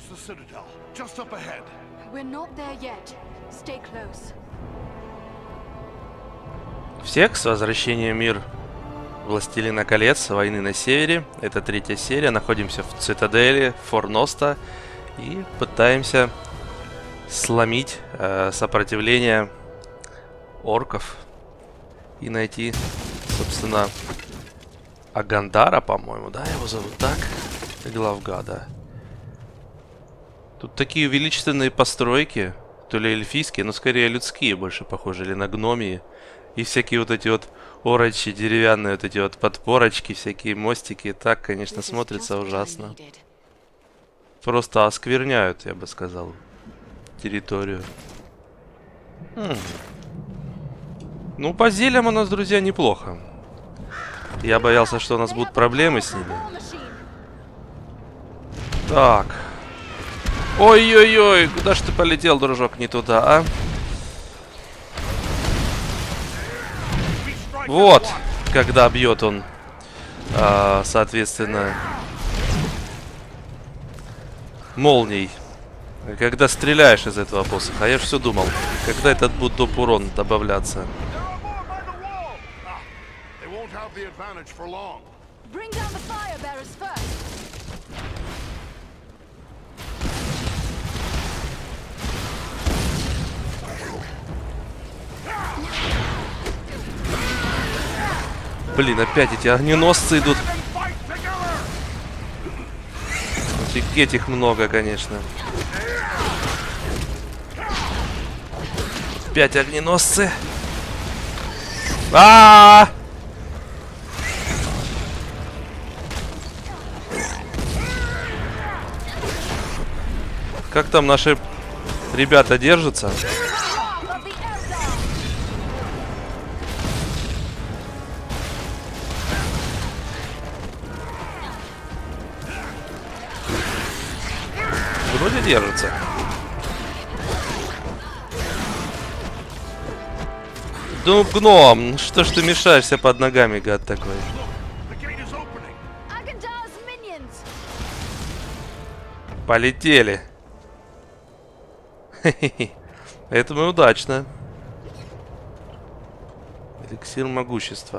the Citadel, just up ahead. We're not there yet. Stay close. Всех с возвращением мир Властелина колец, войны на севере. Это 3-я серия. Находимся в цитадели Форноста и пытаемся сломить сопротивление орков и найти, собственно, Агандара, по-моему, да, его зовут так, главгада. Тут такие величественные постройки, то ли эльфийские, но скорее людские больше похожи, или на гномии. И всякие вот эти вот орочи деревянные, вот эти вот подпорочки, всякие мостики. Так, конечно, смотрится ужасно. Просто оскверняют, я бы сказал, территорию. Ну, по зельям у нас, друзья, неплохо. Я боялся, что у нас будут проблемы с ними. Так. Ой-ой-ой, куда ж ты полетел, дружок, не туда, а? Вот, когда бьет он, соответственно, молнией. Когда стреляешь из этого посоха. А я же все думал, когда этот будет доп. Урон добавляться. Блин, опять эти огненосцы идут. Офигеть, их много, конечно. 5 огненосцы. А-а-а! Как там наши ребята держатся? Вроде держится. Ну, гном, что ж ты мешаешься под ногами, гад такой? Полетели. Это мы удачно. Эликсир могущества.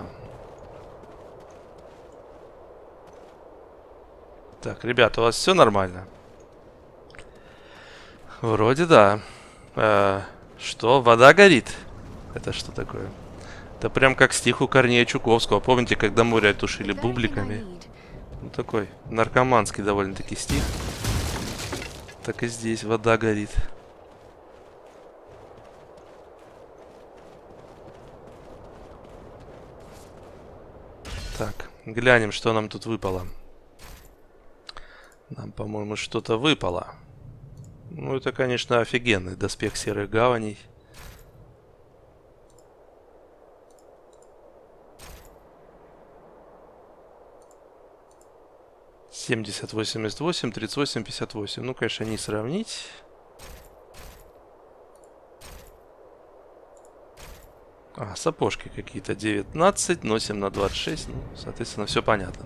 Так, ребята, у вас все нормально? Вроде да. Что? Вода горит? Это что такое? Это прям как стих у Корнея Чуковского. Помните, когда море тушили бубликами? Ну, такой наркоманский довольно-таки стих. Так и здесь вода горит. Так, глянем, что нам тут выпало. Нам, по-моему, что-то выпало. Ну, это, конечно, офигенный доспех серых гаваней. (70, 88, 38, 58). Ну, конечно, не сравнить. А, сапожки какие-то 19, носим на 26. Ну, соответственно, все понятно.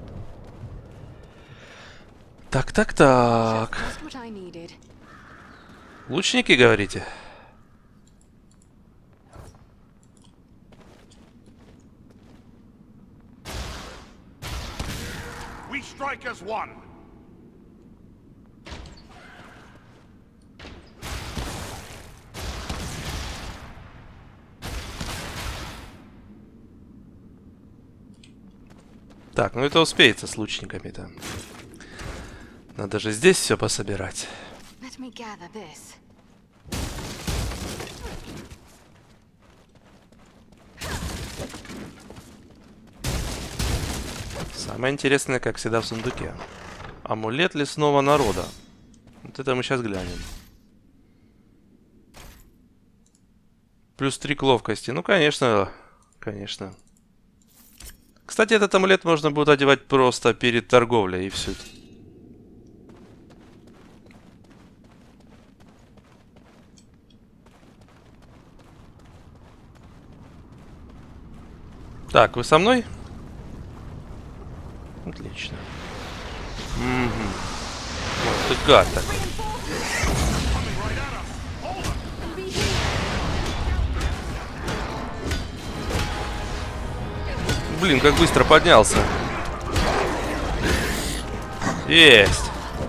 Так, так, так. Лучники, говорите? We strike as one. Так, ну это успеется с лучниками-то. Надо же здесь все пособирать. Самое интересное, как всегда, в сундуке. Амулет лесного народа. Вот это мы сейчас глянем. Плюс 3 к ловкости. Ну, конечно, конечно. Кстати, этот амулет можно будет одевать просто перед торговлей и все. Так, вы со мной? Отлично. Угу. Ты гад такой. Блин, как быстро поднялся. Есть.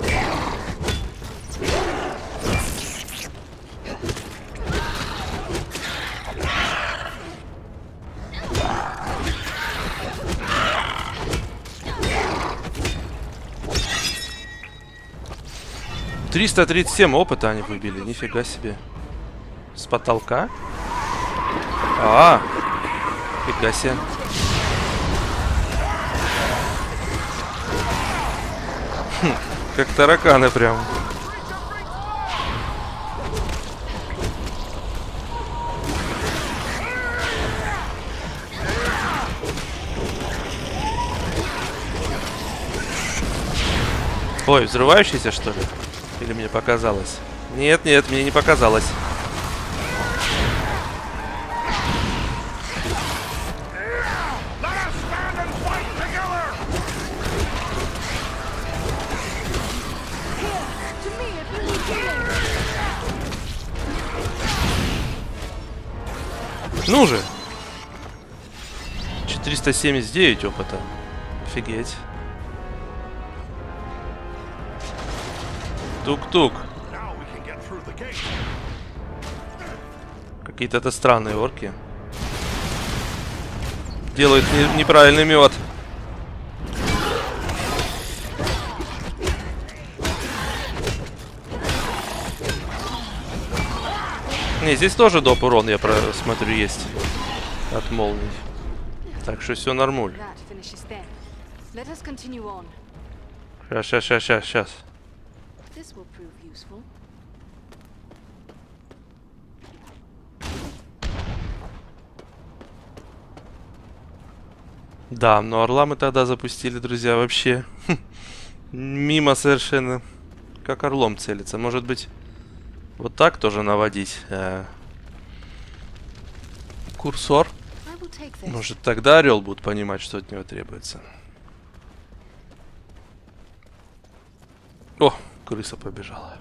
$337 опыта они выбили, нифига себе. С потолка? Фига себе. Как тараканы прям. Ой, взрывающийся, что ли? Или мне показалось? Нет, нет, мне не показалось. Ну же! 479 опыта. Офигеть. Тук-тук. Какие-то это странные орки. Делают неправильный мед. Не, здесь тоже доп урон, я смотрю, есть. От молний. Так что все нормуль. Сейчас. Да, но орла мы тогда запустили, друзья, вообще мимо совершенно. Как орлом целиться. Может быть, вот так тоже наводить курсор? Может, тогда орел будет понимать, что от него требуется. О, крыса побежала.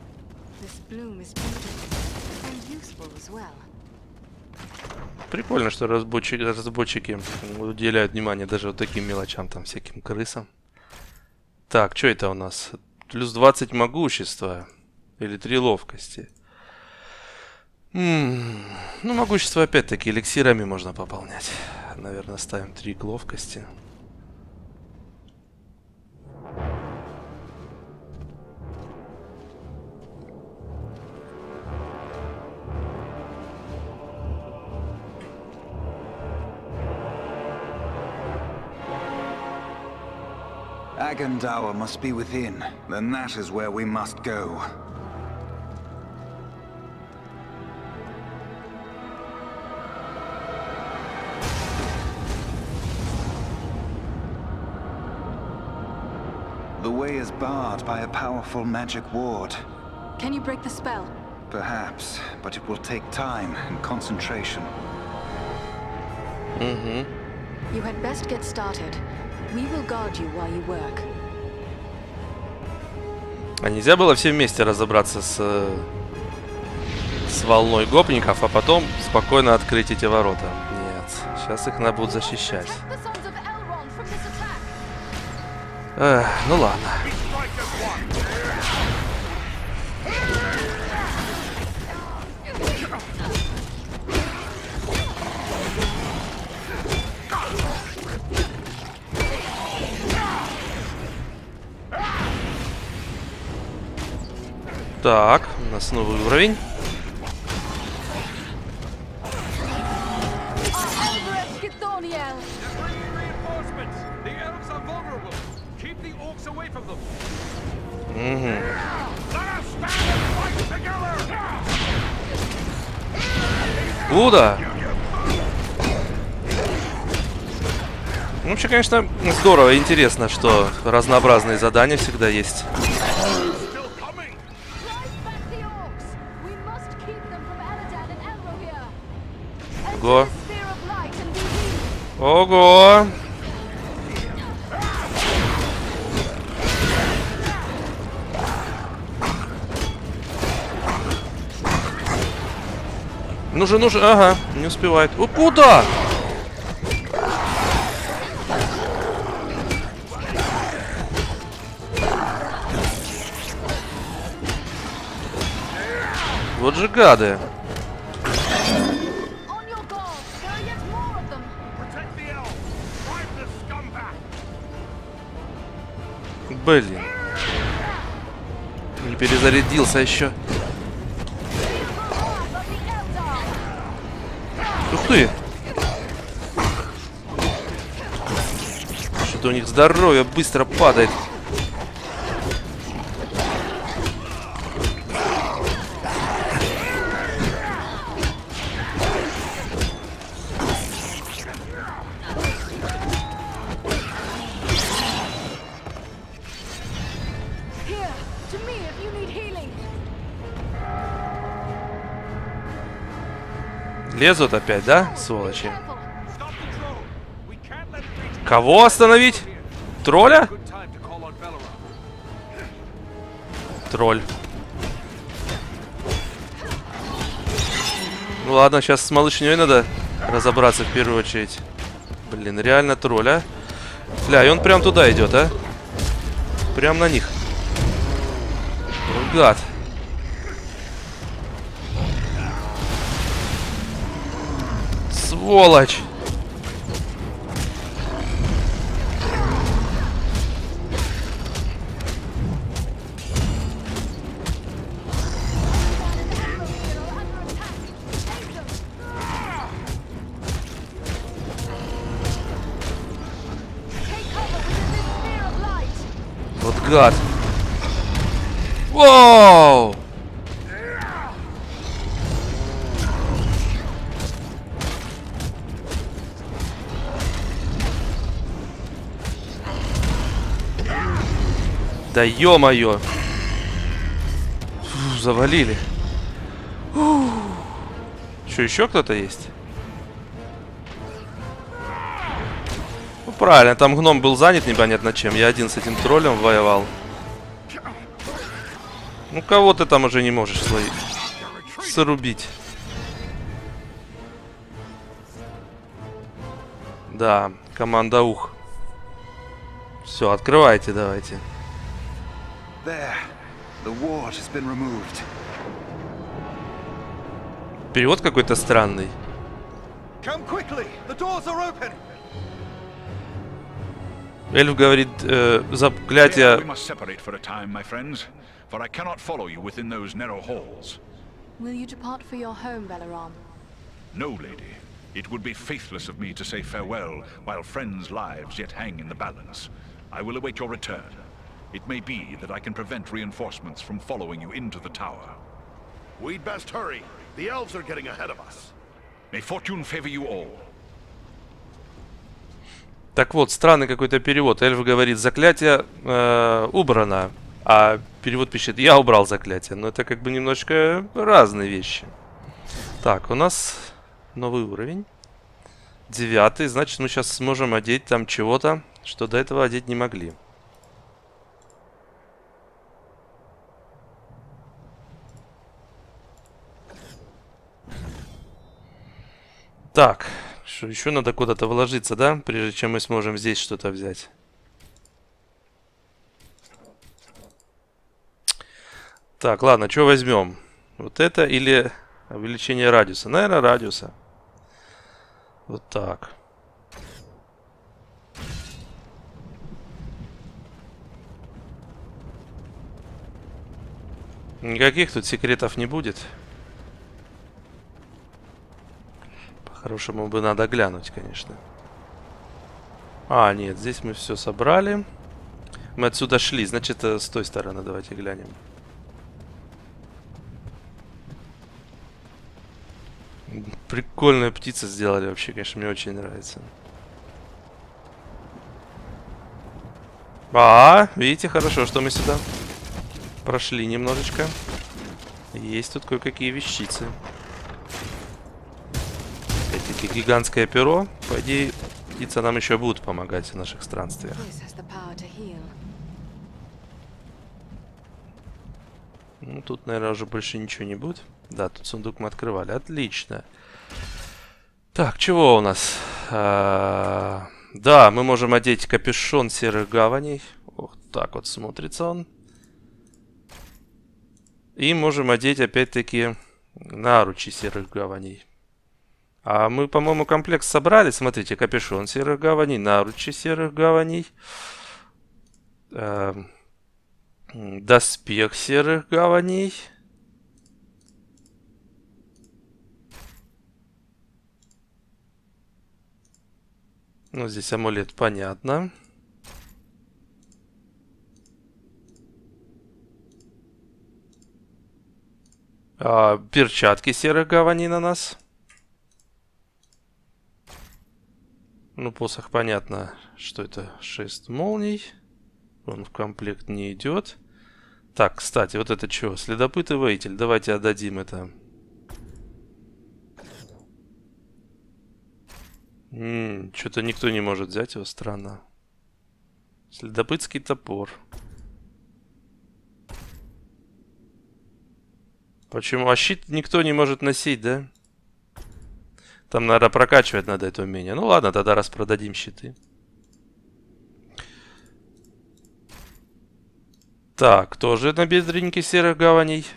Прикольно, что разработчики уделяют внимание даже вот таким мелочам, там, всяким крысам. Так, что это у нас? Плюс 20 могущества. Или 3 ловкости. Ну, могущество опять-таки эликсирами можно пополнять. Наверное, ставим 3 ловкости. Agandawa must be within. Then that is where we must go. The way is barred by a powerful magic ward. Can you break the spell? Perhaps, but it will take time and concentration. You had best get started. We will guard you while you work. А нельзя было все вместе разобраться с волной гопников, а потом спокойно открыть эти ворота? Нет, сейчас их надо будет защищать. Ну ладно. Так, у нас новый уровень. Куда? Вообще, конечно, здорово и интересно, что разнообразные задания всегда есть. Ого. Ого. Нужен. Ага, не успевает. О, куда? Вот же гады. On your guard. There are yet more of them. Protect the elves. Drive this scum back. Блин. Не перезарядился еще. Ух ты! Что-то у них здоровье быстро падает. Here, to me if you need healing. Лезут опять, да, сволочи? Careful. Stop the drone. We can't let it reach. Кого остановить? Тролля? Good time to call on Belleron. Тролль. Ну ладно, сейчас с малышней надо разобраться в первую очередь. Блин, реально тролль, а? Бля, и он прям туда идет, а? Прям на них. Гад. Сволочь. Вот гад. Воу! Да ё-моё! Фу, завалили. Что, еще кто-то есть? Ну правильно, там гном был занят непонятно чем. Я один с этим троллем воевал. Ну кого ты там уже не можешь срубить? Да, команда ух. Все, открывайте, давайте. There. The ward has been removed. Перевод какой-то странный. Come quickly. The doors are open. Эльф говорит, We заклятие... must separate for a time, my friends, for I cannot follow you within those narrow halls. Will you depart for your home, Belleron? No, lady. It would be faithless of me to say farewell while friends' lives yet hang in the balance. I will await your return. It may be that I can prevent reinforcements from following you into the tower. We'd best hurry. The elves are getting ahead of us. May fortune favor you all. Так вот, странный какой-то перевод. Эльф говорит, заклятие убрано. А перевод пишет, я убрал заклятие. Но это как бы немножко разные вещи. Так, у нас новый уровень. 9. Значит, мы сейчас сможем одеть там чего-то, что до этого одеть не могли. Так, что еще надо куда-то вложиться, да? Прежде чем мы сможем здесь что-то взять. Так, ладно, что возьмем? Вот это или увеличение радиуса? Наверное, радиуса. Вот так. Никаких тут секретов не будет. По-хорошему бы надо глянуть, конечно. А, нет, здесь мы все собрали. Мы отсюда шли, значит, с той стороны давайте глянем. Прикольную птицу сделали вообще, конечно, мне очень нравится. А, видите, хорошо, что мы сюда прошли немножечко. Есть тут кое-какие вещицы. Опять-таки гигантское перо. По идее, птицы нам еще будут помогать в наших странствиях. Ну, тут, наверное, уже больше ничего не будет. Да, тут сундук мы открывали. Отлично. Так, чего у нас? Да, мы можем одеть капюшон серых гаваней. Вот так вот смотрится он. И можем одеть, опять-таки, наручи серых гаваней. А мы, по-моему, комплект собрали. Смотрите, капюшон серых гаваней, наручи серых гаваней. Доспех серых гаваней. Ну, здесь амулет, понятно. Перчатки серых гаваней на нас. Ну, посох, понятно, что это шест молний. Он в комплект не идет. Так, кстати, вот это что? Следопыт и воитель. Давайте отдадим это. Что-то никто не может взять его, странно. Следопытский топор. Почему? А щит никто не может носить, да? Там, наверное, прокачивать надо это умение. Ну ладно, тогда распродадим щиты. Так, тоже набедренники серых гаваней.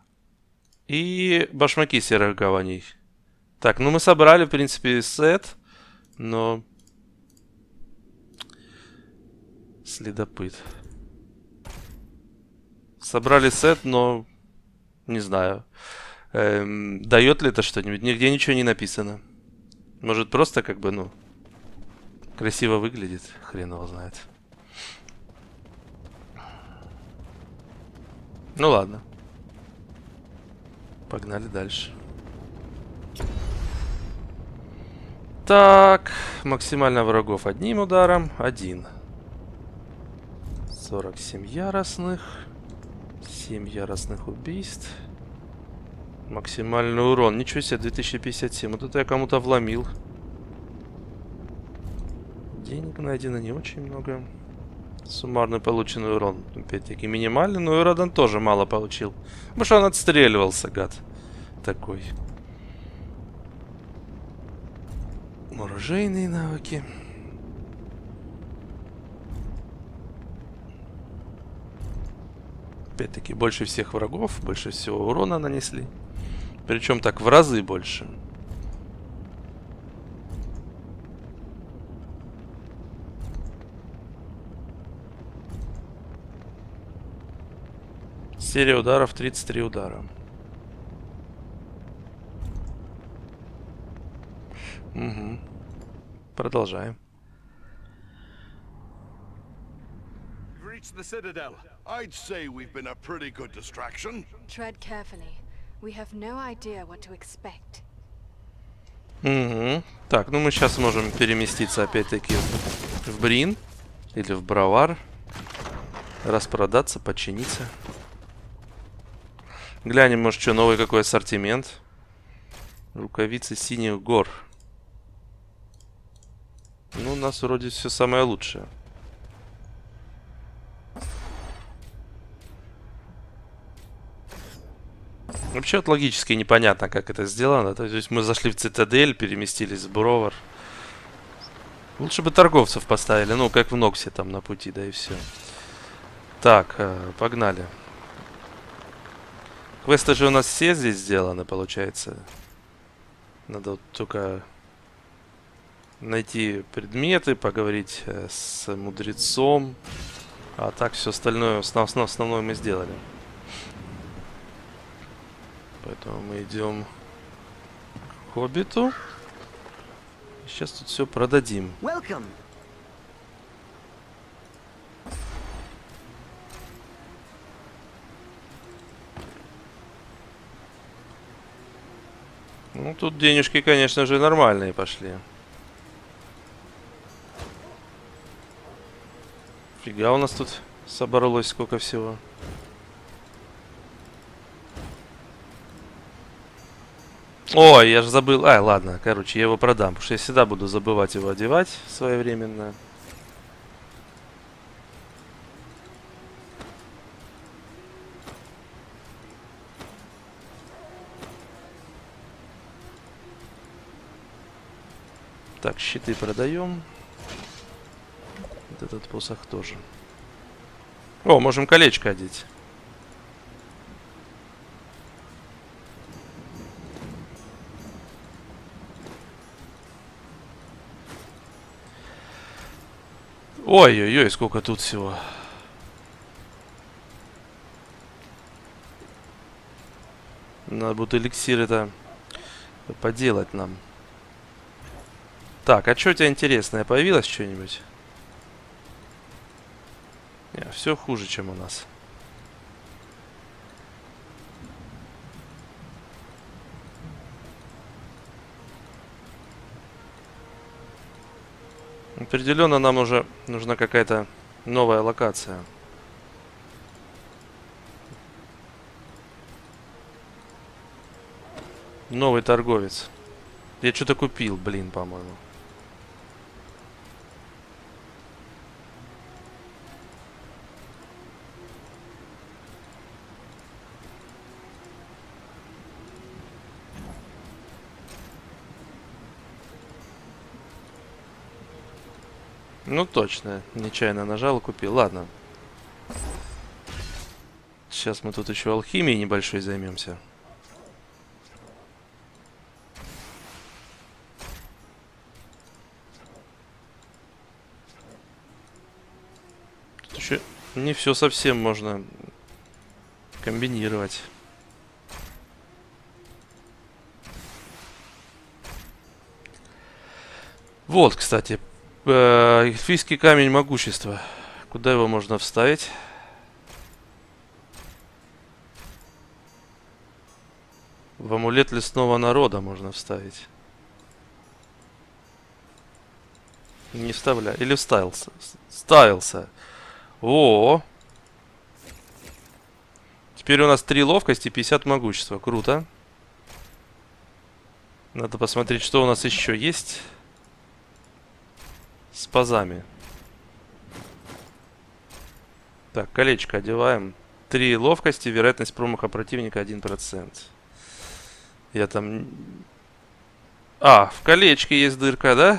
И башмаки серых гаваней. Так, ну мы собрали, в принципе, сет. Но... Следопыт. Собрали сет, но... Не знаю. Дает ли это что-нибудь? Нигде ничего не написано. Может, просто как бы, ну... Красиво выглядит. Хрен его знает. Ну ладно. Погнали дальше. Так, максимально врагов одним ударом. 1. 47 яростных. 7 яростных убийств. Максимальный урон. Ничего себе, 2057. Вот это я кому-то вломил. Денег найдено не очень много. Суммарный полученный урон. Опять-таки минимальный, но и Родан тоже мало получил. Потому что он отстреливался, гад. Такой. Оружейные навыки. Опять-таки больше всех врагов, больше всего урона нанесли. Причем так в разы больше. Серия ударов 33 удара. Угу. Продолжаем. The Citadel. I'd say we've been a pretty good distraction. Tread carefully. We have no idea what to expect. Угу. Так, ну мы сейчас можем переместиться опять-таки в Брин или в Бравар. Распродаться, починиться. Глянем, может, что новый какой ассортимент. Рукавицы синих гор. Ну, у нас вроде все самое лучшее. Вообще вот логически непонятно, как это сделано. То есть мы зашли в Цитадель, переместились в Бровар. Лучше бы торговцев поставили, ну, как в Ноксе там на пути, да и все. Так, погнали. Квесты же у нас все здесь сделаны, получается. Надо вот только найти предметы, поговорить с мудрецом. А так все остальное, основное мы сделали. Поэтому мы идем к Хоббиту. Сейчас тут все продадим. Ну, тут денежки, конечно же, нормальные пошли. Фига у нас тут собралось сколько всего. Ой, я же забыл. Ай, ладно, короче, я его продам, потому что я всегда буду забывать его одевать своевременно. Так, щиты продаем. Вот этот посох тоже. О, можем колечко одеть. Ой-ой-ой, сколько тут всего. Надо будет эликсир это поделать нам. Так, а что у тебя интересное? Появилось что-нибудь? Нет, все хуже, чем у нас. Определенно нам уже нужна какая-то новая локация. Новый торговец. Я что-то купил, блин, по-моему. Ну точно, нечаянно нажал и купил. Ладно. Сейчас мы тут еще алхимией небольшой займемся. Тут еще не все совсем можно комбинировать. Вот, кстати. Эльфийский камень могущества. Куда его можно вставить? В амулет лесного народа можно вставить. Не вставляй. Или вставился. Вставился. О! Теперь у нас 3 ловкости, 50 могущества. Круто. Надо посмотреть, что у нас еще есть. С пазами. Так, колечко одеваем. 3 ловкости, вероятность промаха противника 1%. Я там... А, в колечке есть дырка, да?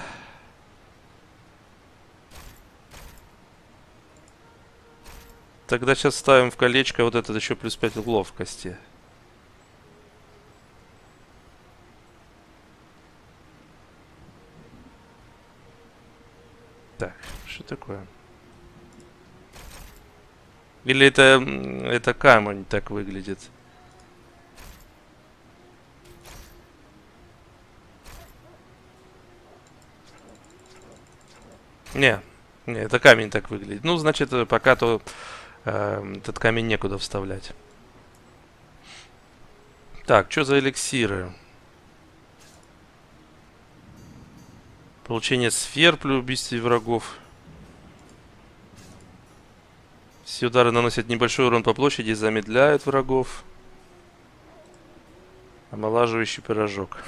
Тогда сейчас ставим в колечко вот этот еще плюс 5 ловкости. Так, что такое? Или это камень так выглядит? Не, это камень так выглядит. Ну, значит, пока то этот камень некуда вставлять. Так, что за эликсиры? Получение сфер при убийстве врагов. Все удары наносят небольшой урон по площади и замедляют врагов. Омолаживающий пирожок.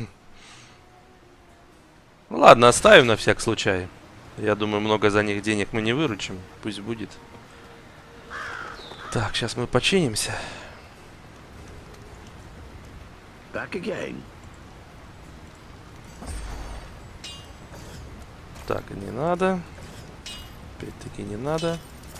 Ну ладно, оставим на всяк случай. Я думаю, много за них денег мы не выручим. Пусть будет. Так, сейчас мы починимся. Back again. Так, не надо. Опять-таки не надо.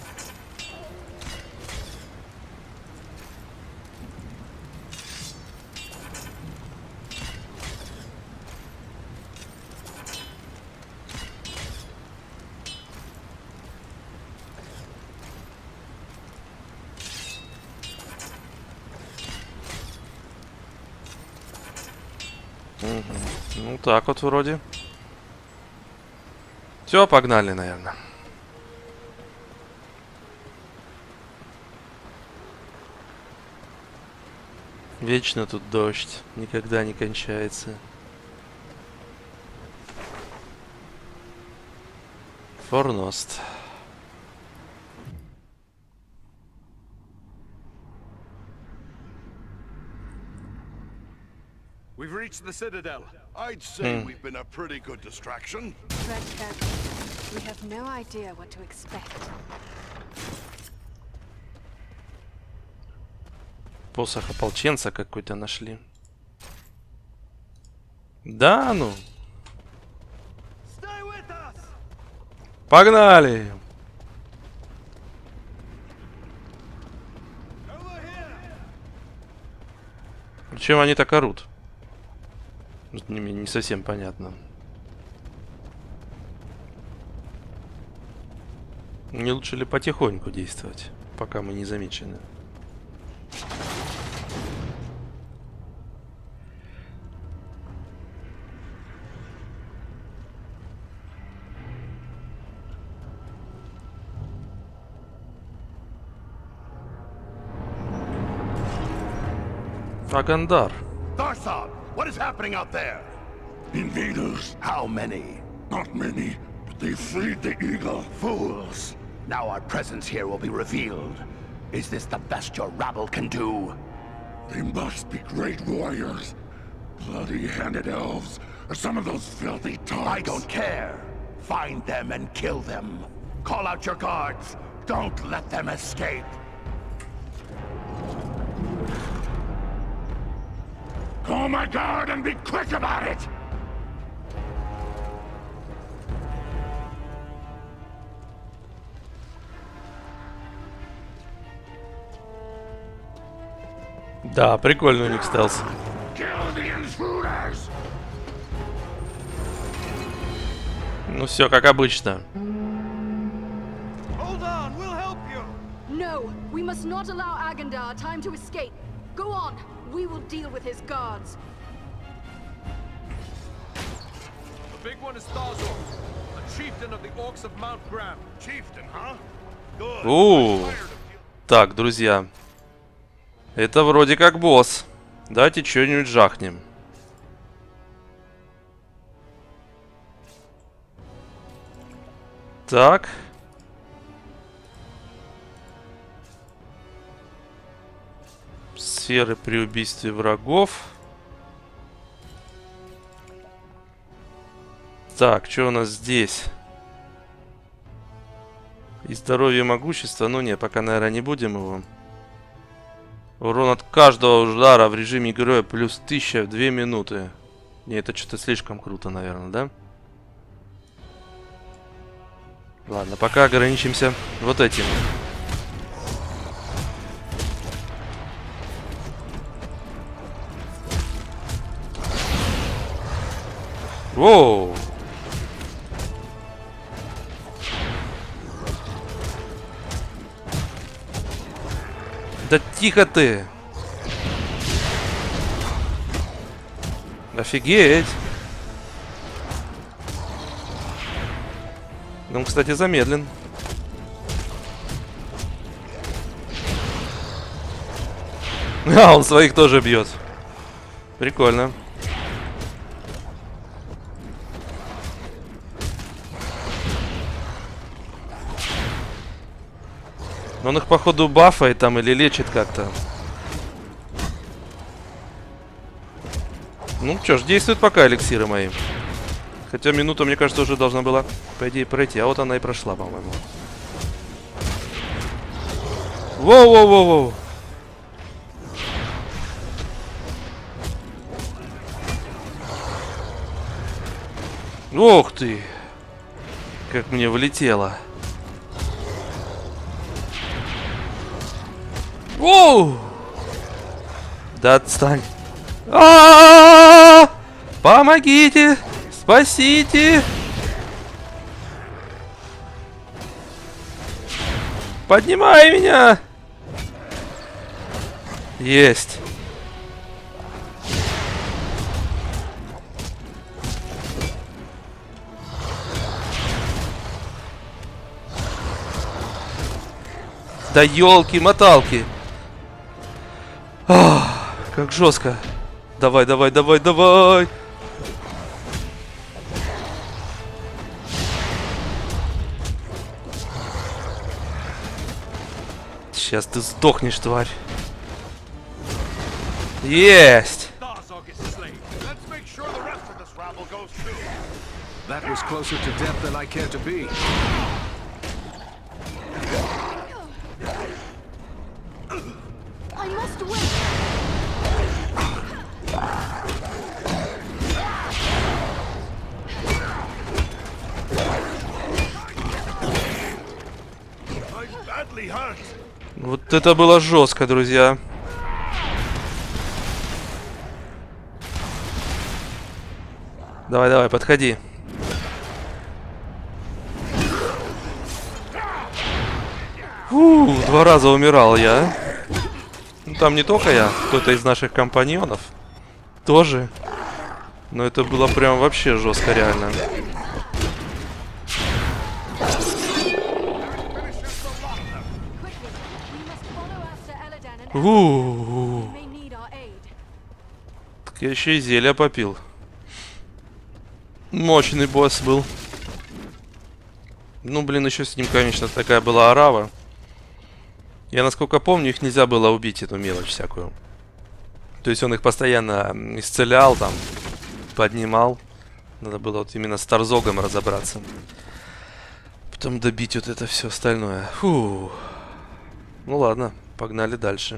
Угу. Ну так вот вроде. Все, погнали, наверное. Вечно тут дождь, никогда не кончается. Форност. We've reached the Citadel. I'd say we've been a pretty good distraction. Tread carefully. We have no idea what to expect. Посох ополченца какой-то нашли. Да, ну. Погнали! Чем они так орут? Не совсем понятно. Не лучше ли потихоньку действовать, пока мы не замечены? Агандар. Tharthog, what is happening out there? Invaders. How many? Not many, but they freed the eagle. Fools. Now our presence here will be revealed. Is this the best your rabble can do? They must be great warriors. Bloody-handed elves, or some of those filthy tarts. I don't care. Find them and kill them. Call out your guards. Don't let them escape. Call my guard and be quick about it! Да, прикольный у них стелс. Ну все, как обычно. No, we must not allow Agandar time to escape. Go on, we will deal with his guards. The big one is Thazor, a chieftain of the Orcs of Mount Gram. Chieftain, huh? Good. Так, друзья. Это вроде как босс. Давайте что-нибудь жахнем. Так. Сферы при убийстве врагов. Так, что у нас здесь? И здоровье и могущество. Ну не, пока, наверное, не будем его. Урон от каждого удара в режиме героя плюс 1000 в 2 минуты. Не, это что-то слишком круто, наверное, да? Ладно, пока ограничимся вот этим. Воу! Да тихо ты! Офигеть! Он, кстати, замедлен. А, он своих тоже бьет. Прикольно. Он их, походу, бафает там или лечит как-то. Ну что ж, действует пока эликсиры мои. Хотя минута, мне кажется, уже должна была, по идее, пройти. А вот она и прошла, по-моему. Воу-воу-воу-воу. Ох ты! Как мне влетело. Воу! Да отстань. А-а-а-а! Помогите! Спасите! Поднимай меня! Есть! Да елки-моталки! Как жестко! Давай, давай, давай, давай! Сейчас ты сдохнешь, тварь. Есть! That was closer to death than I care to be. I must win. Вот это было жестко, друзья. Давай, давай, подходи. Два раза умирал я. Ну, там не только я, кто-то из наших компаньонов тоже. Но это было прям вообще жестко, реально. Так я еще и зелья попил. Мощный босс был. Ну, блин, еще с ним, конечно, такая была орава. Я, насколько помню, их нельзя было убить, эту мелочь всякую. То есть он их постоянно исцелял, там, поднимал. Надо было вот именно с Тарзогом разобраться. Потом добить вот это все остальное. Фу. Ну ладно, погнали дальше.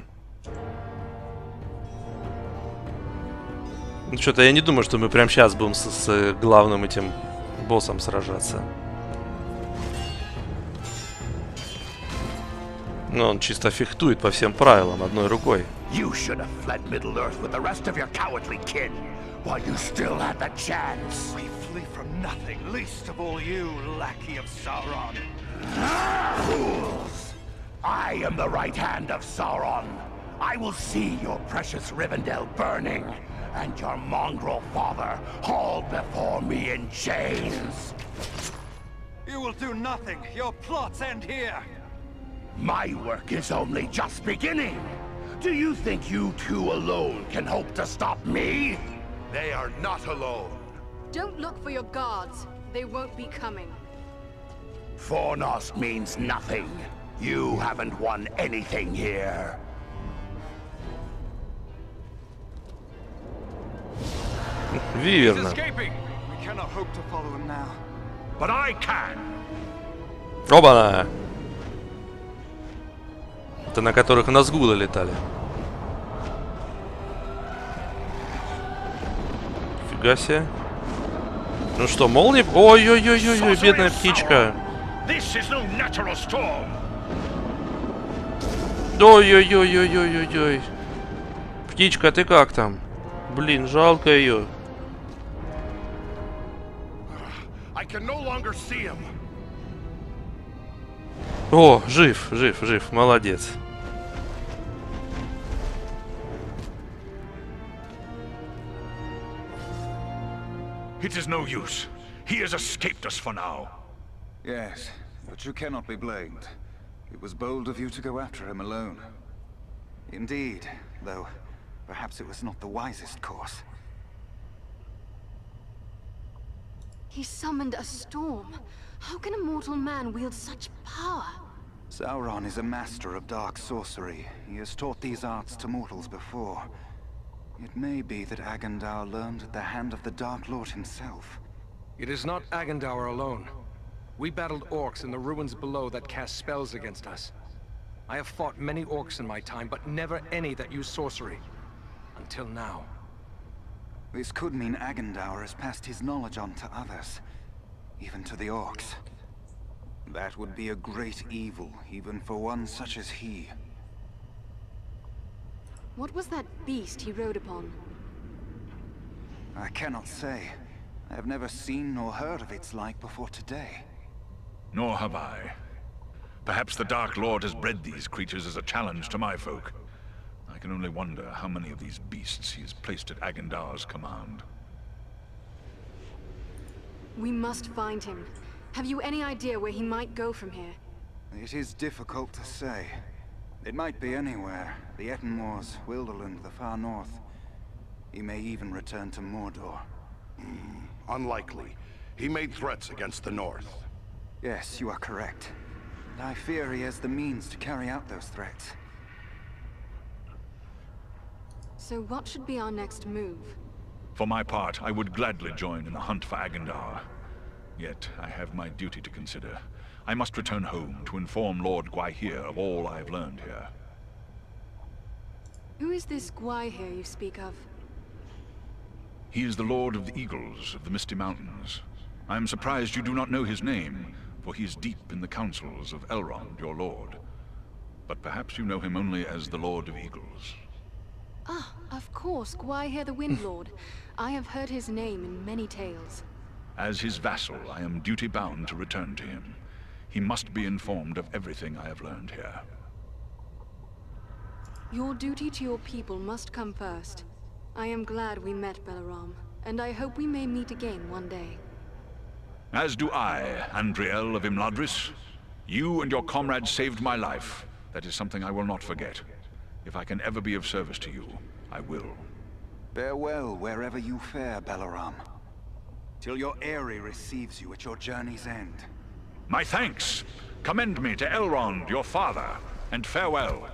Ну что-то я не думаю, что мы прямо сейчас будем с главным этим боссом сражаться. Но он чисто фехтует по всем правилам, одной рукой. You should have fled Middle-earth with the rest of your cowardly kin while you still had the chance. We flee from nothing, least of all you, lackey of Sauron. Fools! I am the right hand of Sauron. I will see your precious Rivendell burning, and your mongrel father hauled before me in chains. You will do nothing. Your plots end here. My work is only just beginning. Do you think you two alone can hope to stop me? They are not alone. Don't look for your guards. They won't be coming. Fornost means nothing. You haven't won anything here. Верно. We cannot hope to follow him now. But I can. Оба-на! Это на которых назгулы летали. Фига себе. Ну что, молния? Ой-ой-ой-ой, бедная птичка. Ой-ой-ой-ой-ой-ой. Птичка, ты как там? Блин, жалко ее. О, жив, жив, жив, молодец. It is no use. He has escaped us for now. Yes, but you cannot be blamed. It was bold of you to go after him alone. Indeed, though perhaps it was not the wisest course. He summoned a storm. How can a mortal man wield such power? Sauron is a master of dark sorcery. He has taught these arts to mortals before. It may be that Agandaur learned at the hand of the Dark Lord himself. It is not Agandaur alone. We battled orcs in the ruins below that cast spells against us. I have fought many orcs in my time, but never any that use sorcery. Until now. This could mean Agandaur has passed his knowledge on to others. Even to the orcs. That would be a great evil, even for one such as he. What was that beast he rode upon? I cannot say. I have never seen nor heard of its like before today. Nor have I. Perhaps the Dark Lord has bred these creatures as a challenge to my folk. I can only wonder how many of these beasts he has placed at Agandaur's command. We must find him. Have you any idea where he might go from here? It is difficult to say. It might be anywhere. The Etten Moors, Wilderland, the far north. He may even return to Mordor. Unlikely. He made threats against the north. Yes, you are correct. And I fear he has the means to carry out those threats. So what should be our next move? For my part, I would gladly join in the hunt for Agandaur. Yet, I have my duty to consider. I must return home to inform Lord Gwaihir of all I have learned here. Who is this Gwaihir you speak of? He is the Lord of the Eagles of the Misty Mountains. I am surprised you do not know his name, for he is deep in the councils of Elrond, your lord. but perhaps you know him only as the Lord of Eagles. Ah, of course, Gwaihir the Windlord. I have heard his name in many tales. As his vassal, I am duty-bound to return to him. He must be informed of everything I have learned here. Your duty to your people must come first. I am glad we met, Balaram, and I hope we may meet again one day. As do I, Andriel of Imladris. You and your comrades saved my life. That is something I will not forget. If I can ever be of service to you, I will. Farewell wherever you fare, Balaram. Till your Eyrie receives you at your journey's end. My thanks! Commend me to Elrond, your father, and farewell.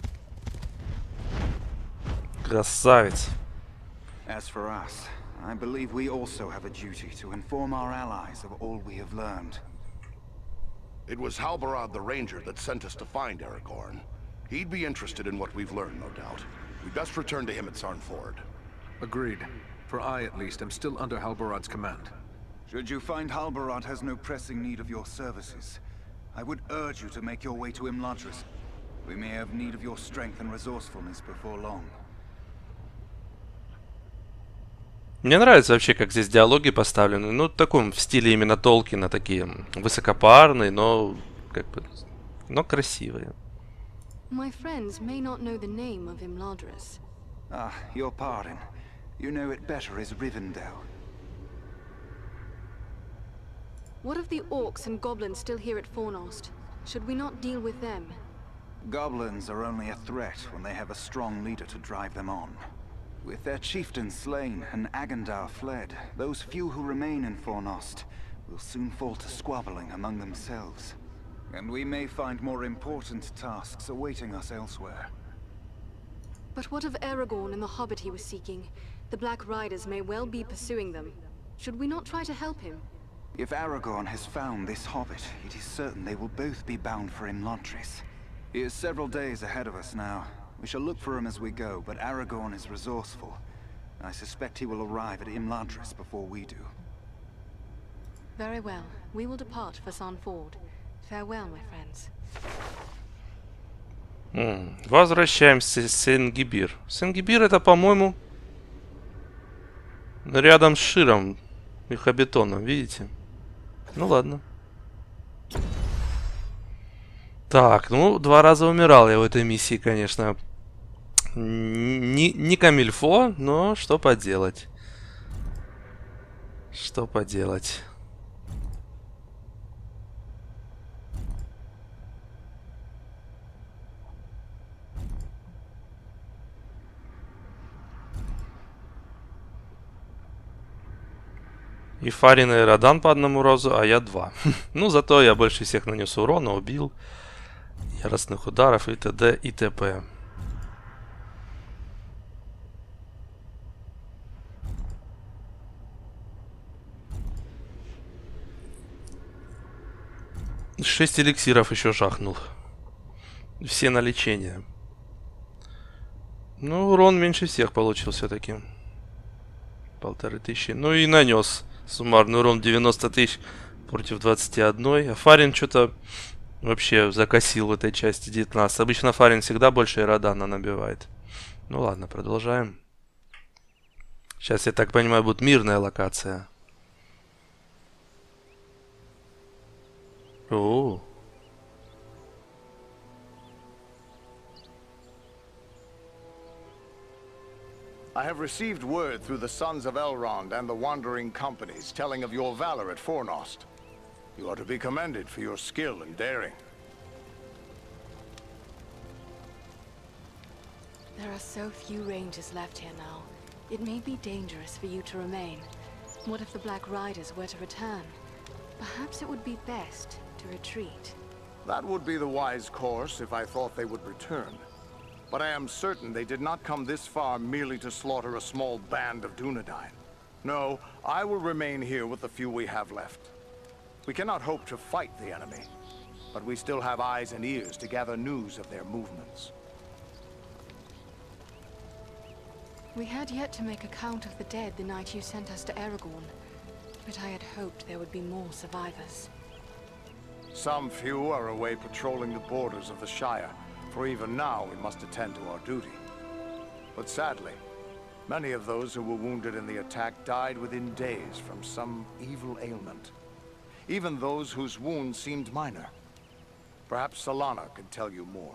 Красавец. As for us, I believe we also have a duty to inform our allies of all we have learned. It was Halbarad the Ranger that sent us to find Aragorn. He'd be interested in what we've learned, no doubt. We best return to him at Sarnford. Agreed. For I, at least, am still under Halbarad's command. Should you find Halbarad has no pressing need of your services, I would urge you to make your way to Imladris. We may have need of your strength and resourcefulness before long. Мне нравится вообще, как здесь диалоги поставлены. Ну, в таком, в стиле именно Толкина, такие высокопарные, но как бы, но красивые. My friends may not know the name of Imladris. Ah, your pardon. You know it better as Rivendell. What of the orcs and goblins still here at Fornost? Should we not deal with them? Goblins are only a threat when they have a strong leader to drive them on. With their chieftain slain and Agandar fled, those few who remain in Fornost will soon fall to squabbling among themselves. And we may find more important tasks awaiting us elsewhere. But what of Aragorn and the hobbit he was seeking? The Black Riders may well be pursuing them. Should we not try to help him? If Aragorn has found this hobbit, it is certain they will both be bound for Imladris. He is several days ahead of us now. We shall look for him as we go, but Aragorn is resourceful. I suspect he will arrive at Imladris before we do. Very well. We will depart for Sarnford. Farewell, my friends. Возвращаемся в Сен-Гибир. Сен-Гибир это, по-моему, рядом с Широм и Хоббитоном, видите? Ну ладно. Так, ну, 2 раза умирал я в этой миссии, конечно. Не камильфо, но что поделать. Что поделать. И Фарин и Радан по 1 разу, а я 2. Ну, зато я больше всех нанес урона, убил. Яростных ударов и т.д. и т.п. Шесть эликсиров еще жахнул. Все на лечение. Ну, урон меньше всех получил все-таки. 1500. Ну и нанес суммарный урон 90 тысяч против 21. А Фарин что-то вообще закосил в этой части 19. Обычно Фарин всегда больше Радана набивает. Ну ладно, продолжаем. Сейчас, я так понимаю, будет мирная локация. О. I have received word through the Sons of Elrond and the Wandering Companies telling of your valor at Fornost. You are to be commended for your skill and daring. There are so few rangers left here now. It may be dangerous for you to remain. What if the Black Riders were to return? Perhaps it would be best to retreat. That would be the wise course if I thought they would return. But I am certain they did not come this far merely to slaughter a small band of Dunedain. No, I will remain here with the few we have left. We cannot hope to fight the enemy, but we still have eyes and ears to gather news of their movements. We had yet to make a count of the dead the night you sent us to Aragorn, but I had hoped there would be more survivors. Some few are away patrolling the borders of the Shire, for even now we must attend to our duty. But sadly, many of those who were wounded in the attack died within days from some evil ailment. Even those whose wounds seemed minor. Perhaps Solana could tell you more.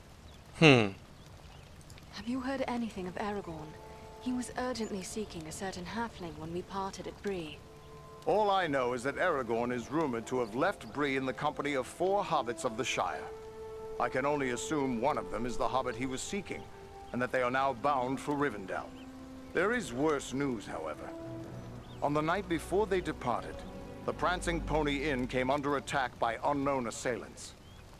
Have you heard anything of Aragorn? He was urgently seeking a certain halfling when we parted at Bree. All I know is that Aragorn is rumored to have left Bree in the company of 4 hobbits of the Shire. I can only assume one of them is the hobbit he was seeking, and that they are now bound for Rivendell. There is worse news, however. On the night before they departed, the Prancing Pony Inn came under attack by unknown assailants.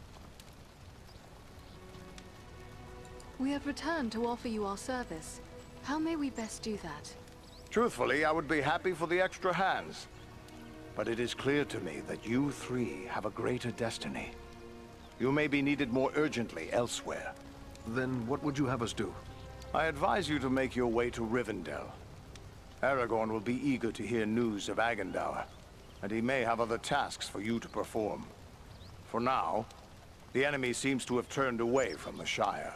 We have returned to offer you our service. How may we best do that? Truthfully, I would be happy for the extra hands. But it is clear to me that you 3 have a greater destiny. You may be needed more urgently elsewhere. Then what would you have us do? I advise you to make your way to Rivendell. Aragorn will be eager to hear news of Agandaur, and he may have other tasks for you to perform. For now, the enemy seems to have turned away from the Shire.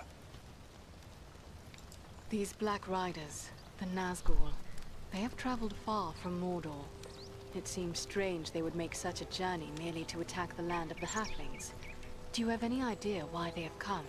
These Black Riders, the Nazgul, they have traveled far from Mordor. It seems strange they would make such a journey merely to attack the land of the Halflings. Do you have any idea why they have come?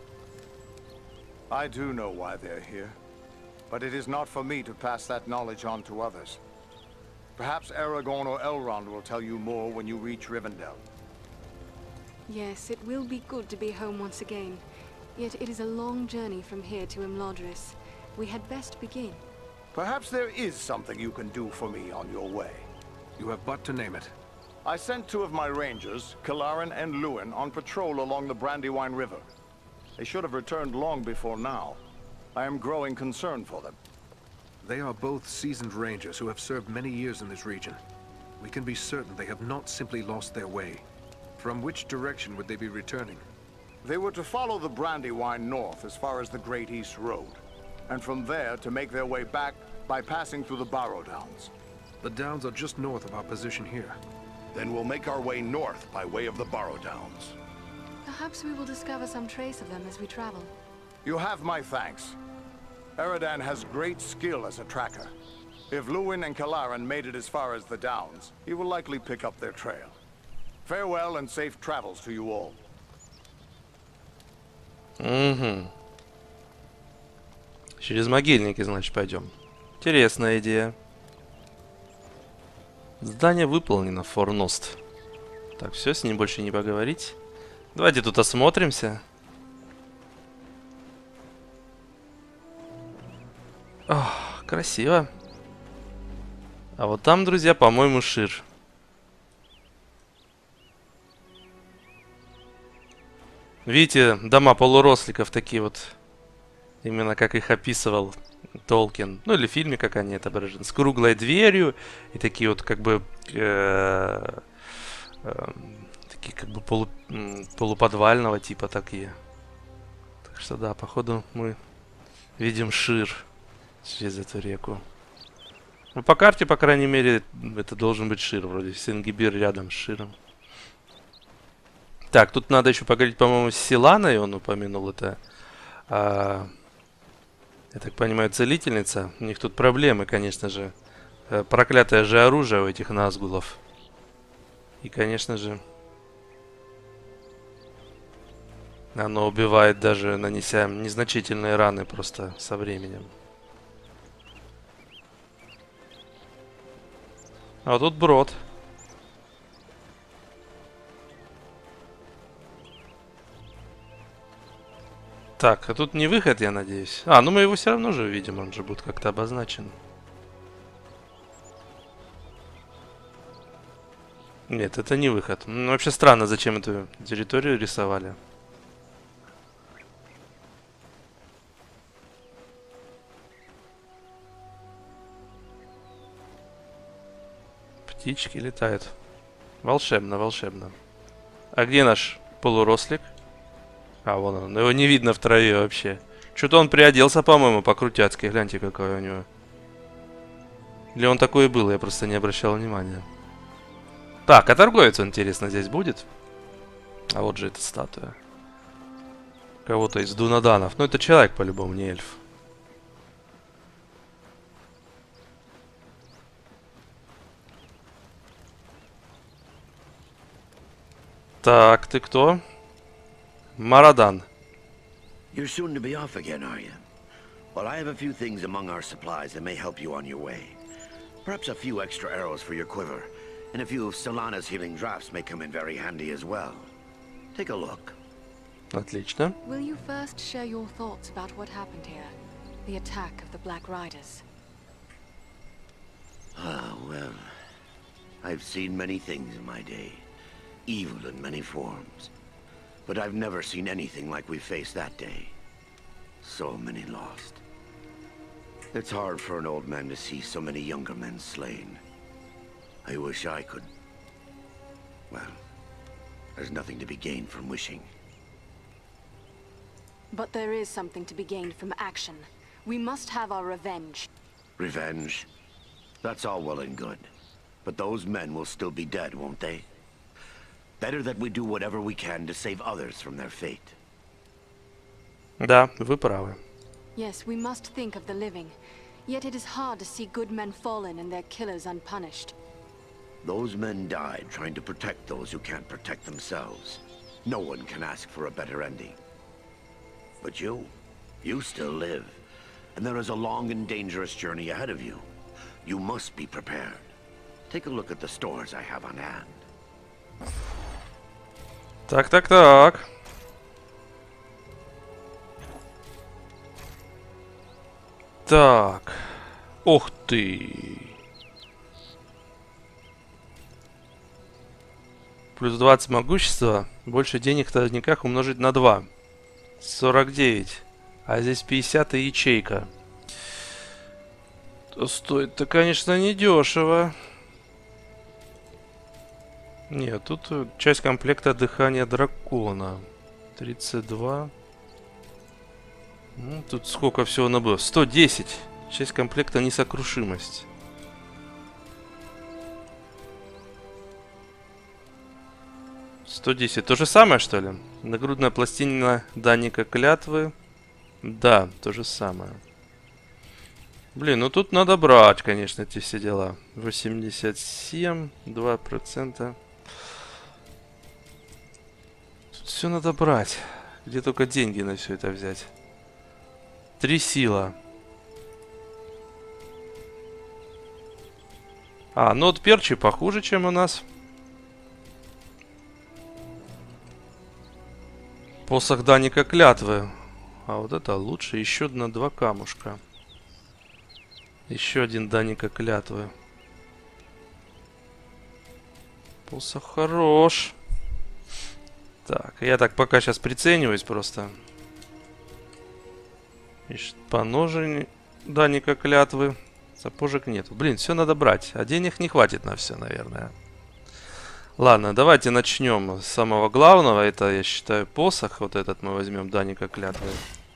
I do know why they're here, but it is not for me to pass that knowledge on to others. Perhaps Aragorn or Elrond will tell you more when you reach Rivendell. Yes, it will be good to be home once again. Yet it is a long journey from here to Imladris. We had best begin. Perhaps there is something you can do for me on your way. You have but to name it. I sent 2 of my rangers, Kilaran and Luin, on patrol along the Brandywine River. They should have returned long before now. I am growing concerned for them. They are both seasoned rangers who have served many years in this region. We can be certain they have not simply lost their way. From which direction would they be returning? They were to follow the Brandywine north as far as the Great East Road, and from there to make their way back by passing through the Barrow Downs. The Downs are just north of our position here. Then we'll make our way north by way of the Barrow Downs. Perhaps we will discover some trace of them as we travel. You have my thanks. Eredan has great skill as a tracker. If Luin and Kilaran made it as far as the Downs, he will likely pick up their trail. Farewell and safe travels to you all. Угу. Через могильники, значит, пойдем. Интересная идея. Задание выполнено, Форност. Так, все, с ним больше не поговорить. Давайте тут осмотримся. Ох, красиво. А вот там, друзья, по-моему, Шир. Видите, дома полуросликов такие вот. Именно как их описывал Толкин. Ну или в фильме, как они отображены. С круглой дверью. И такие вот как бы... такие как бы полуподвального типа такие. Так что да, походу мы видим Шир через эту реку. Ну, по карте, по крайней мере, это должен быть Шир. Вроде Сингибир рядом с Широм. Так, тут надо еще поговорить, по-моему, с Силаной. Он упомянул это. Я так понимаю, целительница. У них тут проблемы, конечно же. Проклятое же оружие у этих назгулов. И, конечно же, оно убивает, даже нанеся незначительные раны просто со временем. А вот тут брод. Так, а тут не выход, я надеюсь. А, ну мы его все равно же увидим, он же будет как-то обозначен. Нет, это не выход. Ну, вообще странно, зачем эту территорию рисовали. Птички летают. Волшебно, волшебно. А где наш полурослик? А, вон он. Его не видно в траве вообще. Что-то он приоделся, по-моему, по-крутяцки. Гляньте, какой у него. Или он такой и был, я просто не обращал внимания. Так, а торговец, интересно, здесь будет? А вот же эта статуя. Кого-то из дунаданов. Ну, это человек, по-любому, не эльф. Так, ты кто? Марадан. You're soon to be off again, are you? Well, I have a few things among our supplies that may help you on your way. Perhaps a few extra arrows for your quiver, and a few of Solana's healing drafts may come in very handy as well. Take a look. Отлично. Will you first share your thoughts about what happened here? The attack of the Black Riders. Ah, well, I've seen many things in my day. Evil in many forms. But I've never seen anything like we faced that day. So many lost. It's hard for an old man to see so many younger men slain. I wish I could... Well, there's nothing to be gained from wishing. But there is something to be gained from action. We must have our revenge. Revenge? That's all well and good. But those men will still be dead, won't they? Better that we do whatever we can to save others from their fate. Да, вы правы. Yes, we must think of the living. Yet it is hard to see good men fallen and their killers unpunished. Those men died trying to protect those who can't protect themselves. No one can ask for a better ending. But you still live. And there is a long and dangerous journey ahead of you. You must be prepared. Take a look at the stores I have on hand. Так, так, так. Так. Ух ты. Плюс 20 могущества. Больше денег-то никак умножить на 2. 49. А здесь 50 и ячейка. То стоит-то, конечно, недешево. Нет, тут часть комплекта дыхания дракона. 32. Ну, тут сколько всего набыло? 110. Часть комплекта несокрушимость. $110. То же самое, что ли? Нагрудная пластина данника клятвы. Да, то же самое. Блин, ну тут надо брать, конечно, эти все дела. 87, 2%. Все надо брать. Где только деньги на все это взять. 3 сила. А, ну вот перчи похуже, чем у нас. Посох данника клятвы. А вот это лучше. Еще на 2 камушка. Еще один данника клятвы. Посох хорош. Так, я так пока сейчас прицениваюсь просто. Ищет по ножи данника клятвы. Сапожек нет. Блин, все надо брать. А денег не хватит на все, наверное. Ладно, давайте начнем с самого главного. Это, я считаю, посох. Вот этот мы возьмем данника клятвы.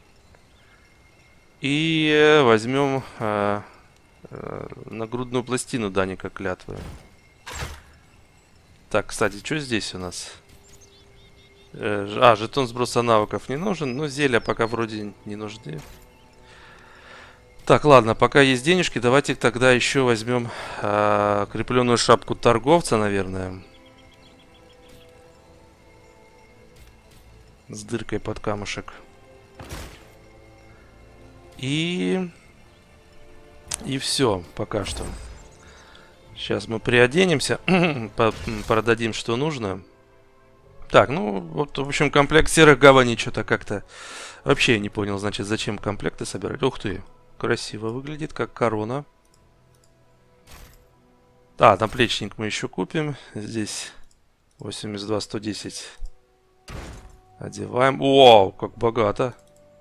И возьмем нагрудную пластину данника клятвы. Так, кстати, что здесь у нас? Жетон сброса навыков не нужен. Но зелья пока вроде не нужны. Так, ладно, пока есть денежки, давайте тогда еще возьмем крепленную шапку торговца, наверное. С дыркой под камушек. И все, пока что. Сейчас мы приоденемся, продадим, что нужно. Так, ну, вот, в общем, комплект серых гаваней что-то как-то... Вообще не понял, значит, зачем комплекты собирать. Ух ты, красиво выглядит, как корона. А, наплечник мы еще купим. Здесь 82, 110. Одеваем. Вау, как богато.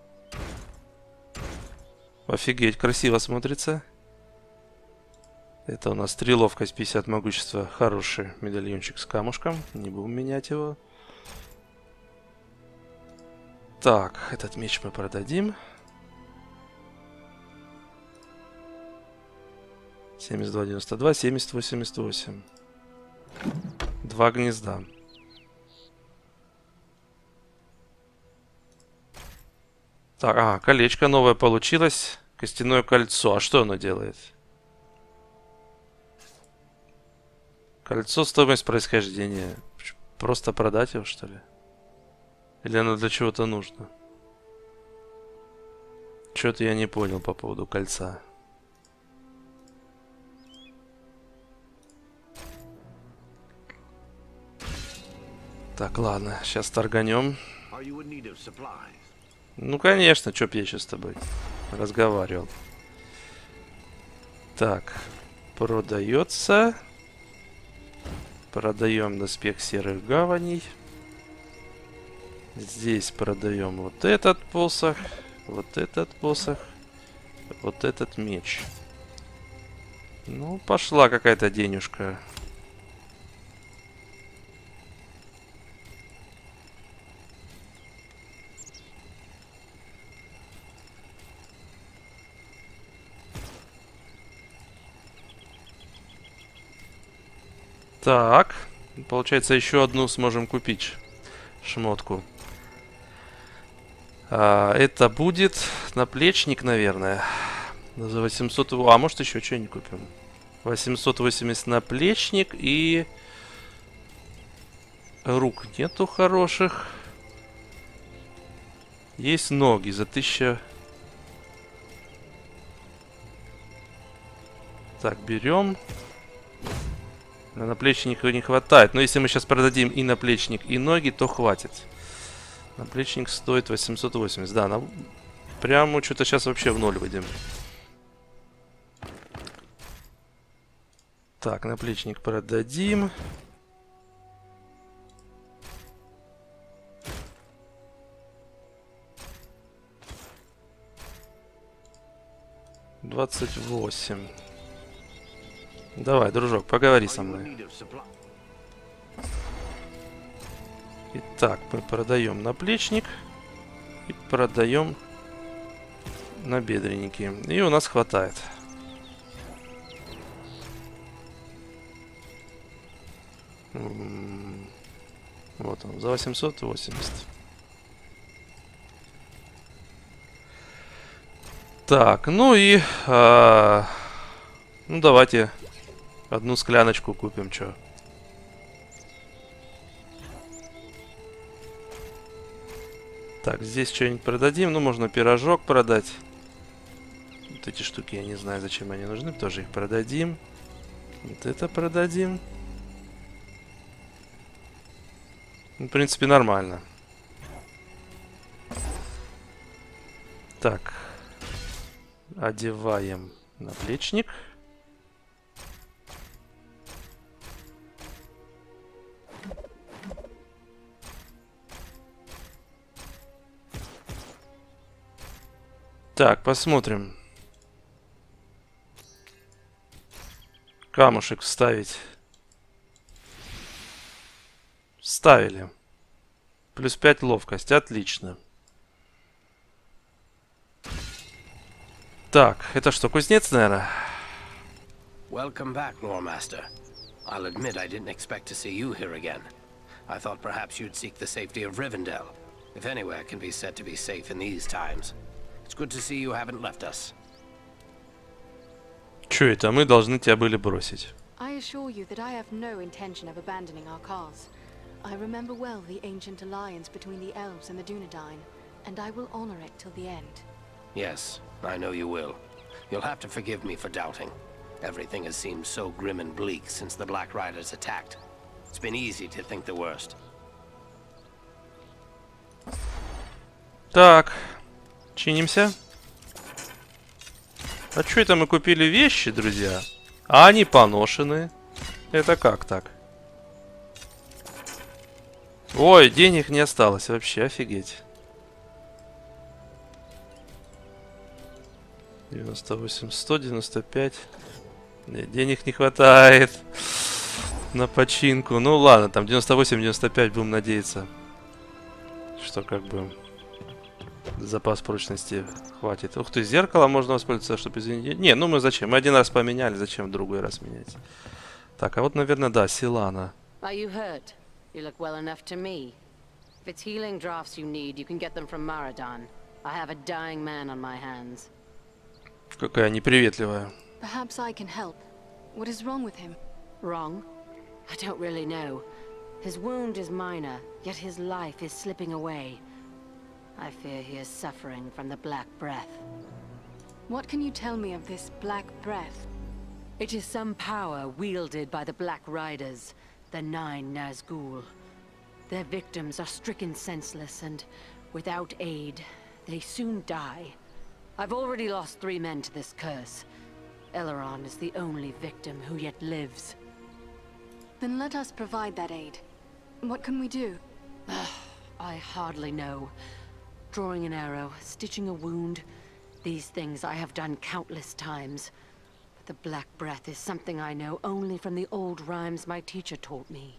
Офигеть, красиво смотрится. Это у нас 3 ловкость, 50 могущества. Хороший медальончик с камушком. Не будем менять его. Так, этот меч мы продадим. 72, 92, 70, 88. 2 гнезда. Так, колечко новое получилось. Костяное кольцо. А что оно делает? Кольцо, стоимость происхождения. Просто продать его, что ли? Или оно для чего-то нужно? Что-то я не понял по поводу кольца. Так, ладно, сейчас торганем. Ну, конечно, чё б я сейчас с тобой разговаривал. Так, продается. Продаем доспех серых гаваней. Здесь продаем вот этот посох, вот этот посох, вот этот меч. Ну, пошла какая-то денежка. Так, получается, еще одну сможем купить шмотку. Это будет наплечник, наверное. За 800... А может еще что-нибудь купим? 880 наплечник и... Рук нету хороших. Есть ноги за 1000... Так, берем. На наплечника не хватает. Но если мы сейчас продадим и наплечник, и ноги, то хватит. Наплечник стоит 880. Да, прямо что-то сейчас вообще в ноль выйдем. Так, наплечник продадим. $28. Давай, дружок, поговори со мной. Итак, мы продаем наплечник и продаем набедренники. И у нас хватает. Вот он, за 880. Так, ну и... ну, давайте одну скляночку купим, чё. Так, здесь что-нибудь продадим. Ну, можно пирожок продать. Вот эти штуки, я не знаю, зачем они нужны. Тоже их продадим. Вот это продадим. Ну, в принципе, нормально. Так. Одеваем наплечник. Так, посмотрим. Камушек вставить. Вставили. Плюс 5 ловкость. Отлично. Так, это что, кузнец, наверное? Welcome back, Loremaster. I'll admit I didn't expect to see you here again. I thought perhaps you'd seek the safety of Rivendell, if anywhere can be said to be safe in these times. It's good to see you haven't left us. Чё это? Мы должны тебя были бросить. I assure you that I have no intention of abandoning our cause. I remember well the ancient alliance between the elves and the Dunedain, and I will honor it till the end. Yes, I know you will. You'll have to forgive me for doubting. Everything has seemed so grim and bleak since the Black Riders attacked. It's been easy to think the worst. Так, чинимся. А что это мы купили вещи, друзья? А они поношены. Это как так? Ой, денег не осталось вообще, офигеть. 98, 195. Нет, денег не хватает на починку. Ну ладно, там 98-95 будем надеяться, что как бы запас прочности хватит. Ух ты, зеркало можно воспользоваться, чтобы извинить. Не, ну мы зачем? Мы один раз поменяли, зачем в другой раз менять? Так, а вот, наверное, да, Силана. Are you hurt? You look well enough to me. If it's healing drafts you need, you can get them from Maradan. I have a dying man on my hands. Какая неприветливая. Perhaps I can help. What is wrong with him? Wrong? I don't really know. His wound is minor, yet his life is slipping away. I fear he is suffering from the Black Breath. What can you tell me of this Black Breath? It is some power wielded by the Black Riders, the 9 Nazgul. Their victims are stricken senseless, and without aid, they soon die. I've already lost 3 men to this curse. Elrond is the only victim who yet lives. Then let us provide that aid. What can we do? I hardly know. Drawing an arrow, stitching a wound. These things I have done countless times. But the Black Breath is something I know only from the old rhymes my teacher taught me.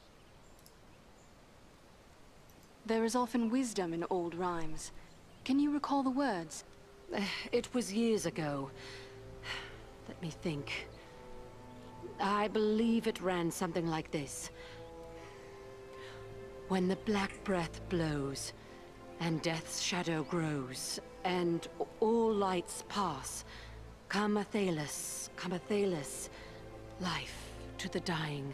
There is often wisdom in old rhymes. Can you recall the words? It was years ago. Let me think. I believe it ran something like this. When the Black Breath blows, and death's shadow grows, and all lights pass, come Athelas, life to the dying.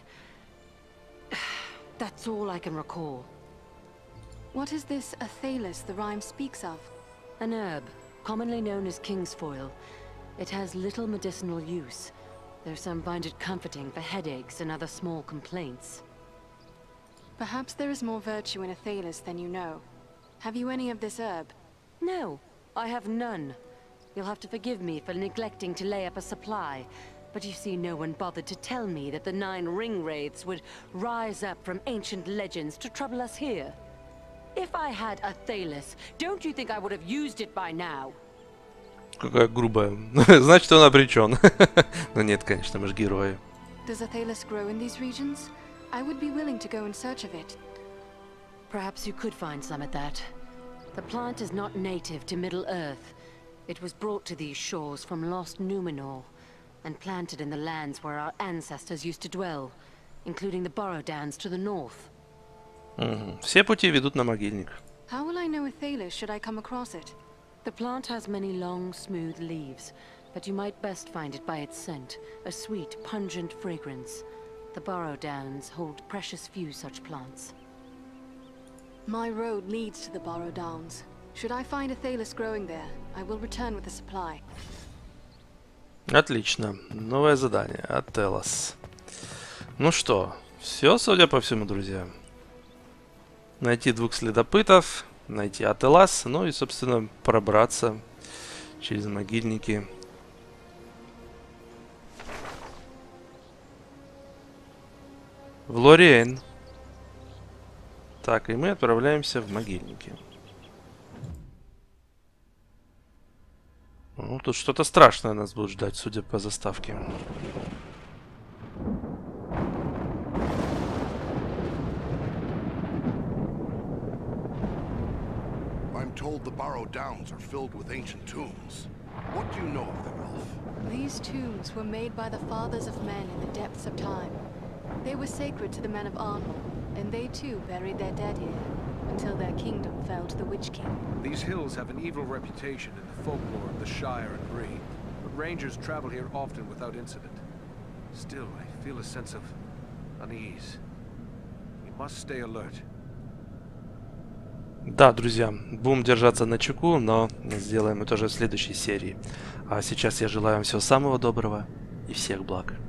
That's all I can recall. What is this Athelas the rhyme speaks of? An herb, commonly known as kingsfoil. It has little medicinal use, though some find it comforting for headaches and other small complaints. Perhaps there is more virtue in Athelas than you know. Have you any of this herb? No, I have none. You'll have to forgive me for neglecting to lay up a supply, but you see, no one bothered to tell me that the 9 ring wraiths would rise up from ancient legends to trouble us here. If I had Athelas, don't you think I would have used it by now? Какая грубая. Значит, он обречен. Но нет, конечно, мы же герои. Does Athelas grow in these regions? I would be willing to go in search of it. Perhaps you could find some at that. The plant is not native to Middle-earth. It was brought to these shores from lost Numenor, and planted in the lands where our ancestors used to dwell, including the Borrowdowns to the north. Все пути ведут на могильник. How will I know Athelas should I come across it? The plant has many long, smooth leaves, but you might best find it by its scent, a sweet, pungent fragrance. The Borrowdowns hold precious few such plants. My road leads to the Borrowdowns. Should I find Athelas growing there, I will return with a supply. Отлично. Новое задание. Ателас. Ну что, все, судя по всему, друзья. Найти 2 следопытов, найти Ателас, ну и, собственно, пробраться через могильники. В Лориэн. Так, и мы отправляемся в могильники. Ну, тут что-то страшное нас будет ждать, судя по заставке. I'm told the Borrowdowns are filled with ancient tombs. What do you know of them, Elf? These tombs were made by the fathers of men in the depths of time. They were sacred to the men of Arnor, and they too buried their dead here, until their kingdom fell to the Witch King. These hills have an evil reputation in the folklore of the Shire and Bree, but rangers travel here often without incident. Still, I feel a sense of unease. We must stay alert. Да, друзья, будем держаться на чеку, но сделаем это уже в следующей серии. А сейчас я желаю вам всего самого доброго и всех благ.